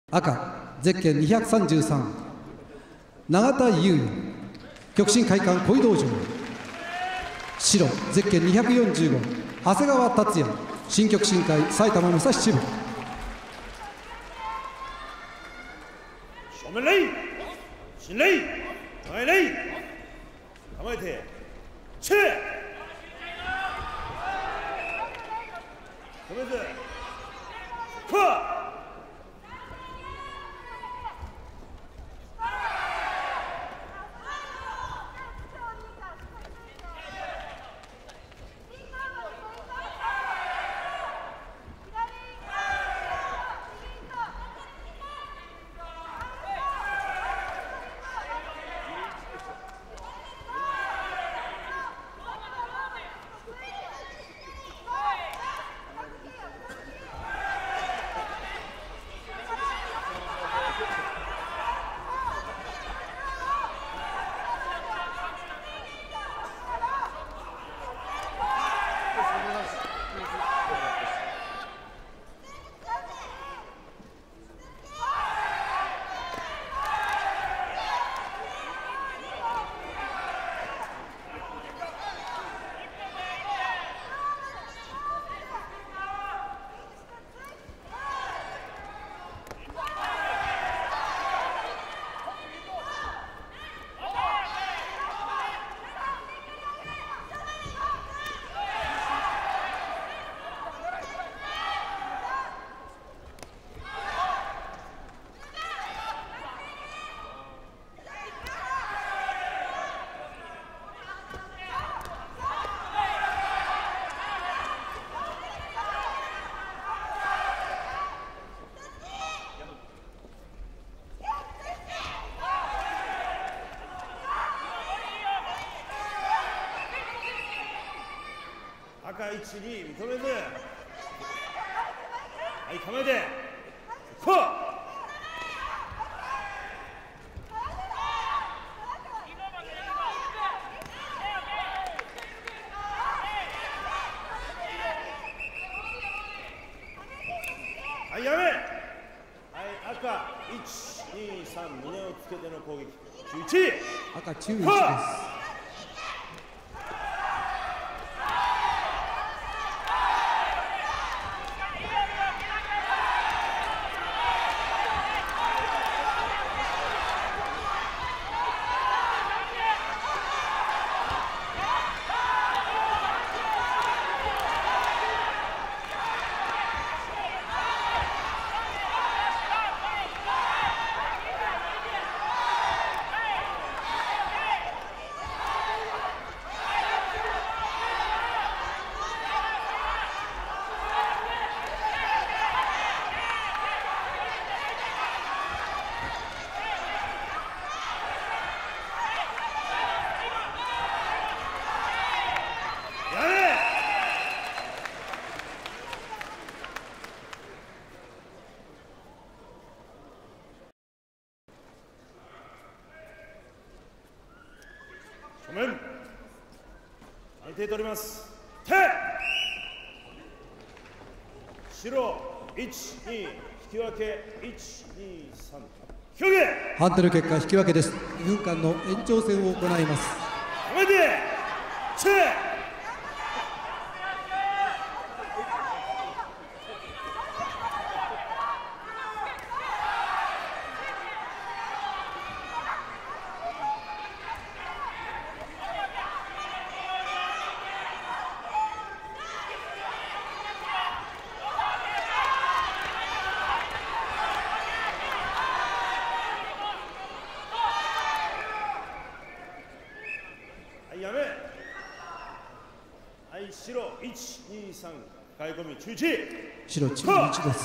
赤ゼッケン233永田優也極真会館小井道場。白ゼッケン245長谷川達也新極真会埼玉武蔵支部。 正面礼新礼前礼構えてチェ止めずコア赤1、2認めずはい構えてこうはいやめはい赤1、2、3胸をつけての攻撃中1 赤中1です。正面安定取ります手白1、2引き分け1、2、3引き分け判定の結果引き分けです。2分間の延長戦を行います。 構えてチェやめはい白1、2、3買い込み中1 白中1です。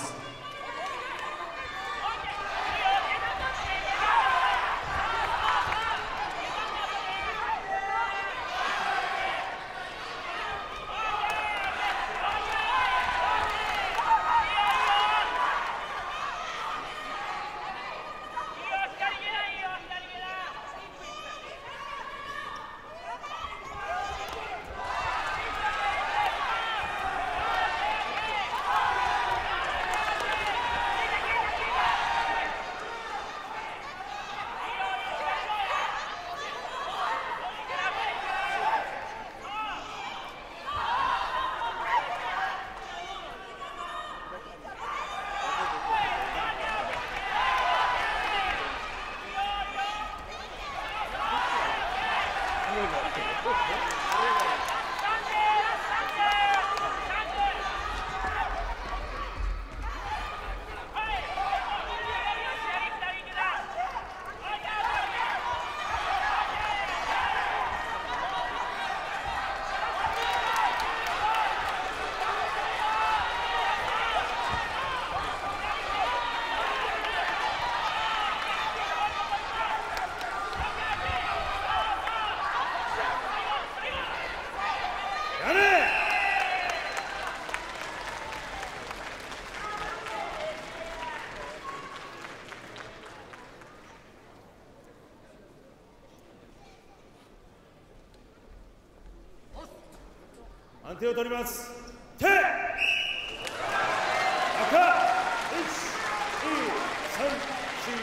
判定を取ります。手赤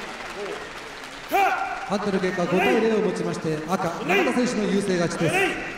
1、2、3、4、5 判定の結果5対0をもちまして赤永田選手の優勢勝ちです。